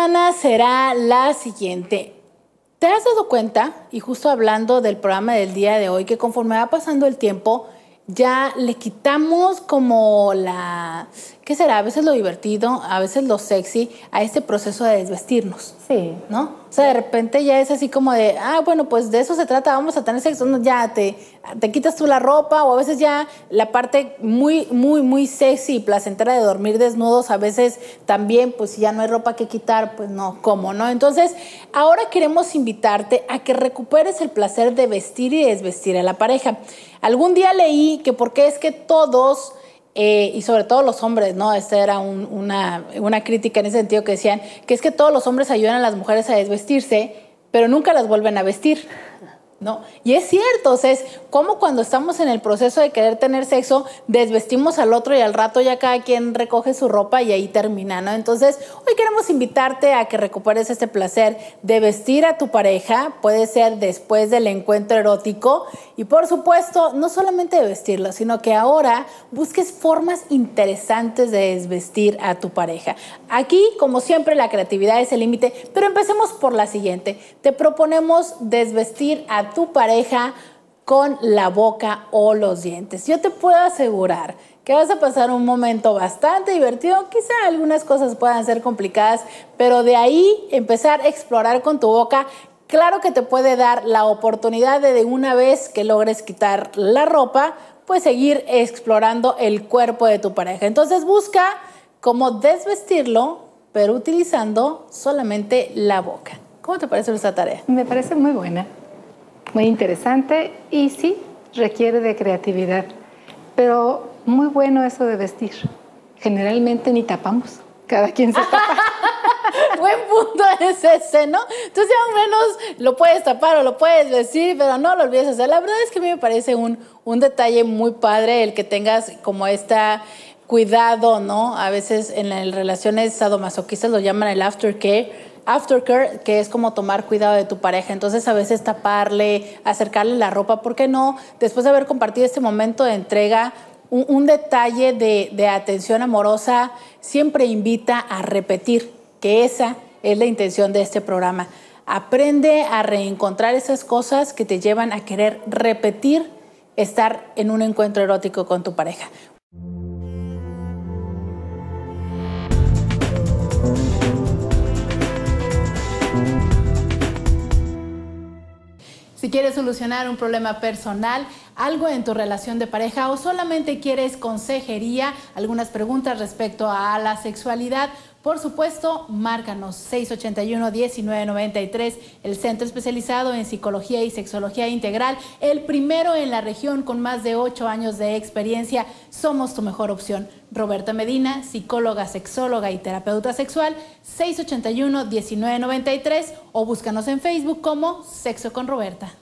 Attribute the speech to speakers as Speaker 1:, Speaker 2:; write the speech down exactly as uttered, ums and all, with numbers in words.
Speaker 1: semana será la siguiente. ¿Te has dado cuenta, y justo hablando del programa del día de hoy, que conforme va pasando el tiempo, ya le quitamos como la, ¿qué será? A veces lo divertido, a veces lo sexy, a este proceso de desvestirnos.
Speaker 2: Sí.
Speaker 1: ¿No? O sea, de repente ya es así como de, ah, bueno, pues de eso se trata, vamos a tener sexo, no, ya te, te quitas tú la ropa, o a veces ya la parte muy, muy, muy sexy y placentera de dormir desnudos, a veces también, pues si ya no hay ropa que quitar, pues no, ¿cómo, no? Entonces, ahora queremos invitarte a que recuperes el placer de vestir y desvestir a la pareja. Algún día leí que porque es que todos... Eh, y sobre todo los hombres, ¿no? Esta era un, una, una crítica en ese sentido que decían que es que todos los hombres ayudan a las mujeres a desvestirse, pero nunca las vuelven a vestir, ¿no? Y es cierto, o sea, es como cuando estamos en el proceso de querer tener sexo, desvestimos al otro y al rato ya cada quien recoge su ropa y ahí termina, ¿no? Entonces, hoy queremos invitarte a que recuperes este placer de vestir a tu pareja, puede ser después del encuentro erótico y por supuesto, no solamente de vestirlo, sino que ahora busques formas interesantes de desvestir a tu pareja. Aquí, como siempre, la creatividad es el límite, pero empecemos por la siguiente. Te proponemos desvestir a tu pareja con la boca o los dientes. Yo te puedo asegurar que vas a pasar un momento bastante divertido, quizá algunas cosas puedan ser complicadas, pero de ahí empezar a explorar con tu boca, claro que te puede dar la oportunidad de de una vez que logres quitar la ropa, pues seguir explorando el cuerpo de tu pareja. Entonces busca cómo desvestirlo, pero utilizando solamente la boca. ¿Cómo te parece esta tarea?
Speaker 2: Me parece muy buena. Muy interesante y sí, requiere de creatividad, pero muy bueno eso de vestir. Generalmente ni tapamos, cada quien se tapa.
Speaker 1: Buen punto es ese, ¿no? Entonces ya al menos lo puedes tapar o lo puedes vestir, pero no lo olvides hacer. La verdad es que a mí me parece un, un detalle muy padre el que tengas como esta cuidado, ¿no? A veces en las relaciones sadomasoquistas lo llaman el aftercare, aftercare, que es como tomar cuidado de tu pareja. Entonces a veces taparle, acercarle la ropa, ¿por qué no? Después de haber compartido este momento de entrega, un, un detalle de, de atención amorosa siempre invita a repetir, que esa es la intención de este programa. Aprende a reencontrar esas cosas que te llevan a querer repetir estar en un encuentro erótico con tu pareja. Si quieres solucionar un problema personal, algo en tu relación de pareja o solamente quieres consejería, algunas preguntas respecto a la sexualidad, por supuesto, márcanos seis ochenta y uno, diecinueve noventa y tres, el centro especializado en psicología y sexología integral, el primero en la región con más de ocho años de experiencia. Somos tu mejor opción. Roberta Medina, psicóloga, sexóloga y terapeuta sexual, seis ochenta y uno, diecinueve noventa y tres o búscanos en Facebook como Sexo con Roberta.